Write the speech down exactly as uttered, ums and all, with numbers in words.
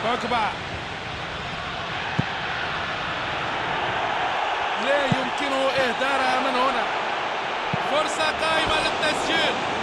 بوجبا لا يمكنه إهدارها من هنا. فرصة قائمة للتسجيل.